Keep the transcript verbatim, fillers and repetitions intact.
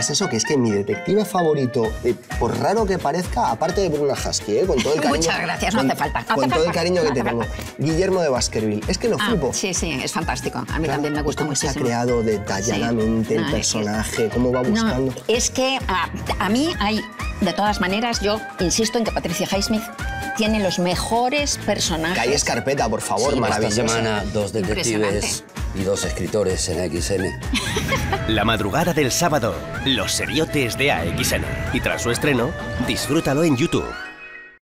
es eso, que es que mi detective favorito, eh, por raro que parezca, aparte de Bruna Husky, ¿eh? Con todo el cariño... Muchas gracias, no con, hace falta. No con hace todo falta, el cariño que no te hace tengo. falta. Guillermo de Baskerville. Es que lo Ah, flipo. sí, sí, es fantástico. A mí Claro, también me gusta cómo se ha muchísimo. creado detalladamente Sí. el No, es- personaje, cómo va buscando... No, es que a, a mí hay, de todas maneras, yo insisto en que Patricia Highsmith tiene los mejores personajes. Calle Escarpeta, por favor, Sí, Esta maravillosa. semana dos detectives y dos escritores en A X N. La madrugada del sábado, Los Seriotes de A X N. Y tras su estreno, disfrútalo en YouTube.